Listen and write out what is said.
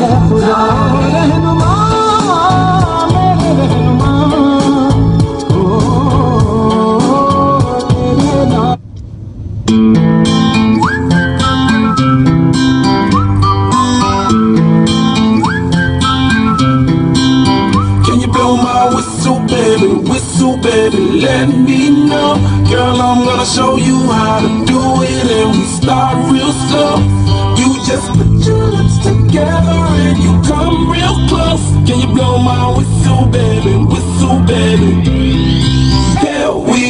खुदा रहनुमा मेरे रहनुमा ओ तेरे नाम। Can you blow my whistle baby, let me know. Girl, I'm gonna show you how to do it, and we start real slow. You just put your lips together and you come real close. Can you blow my whistle baby, whistle baby? Here we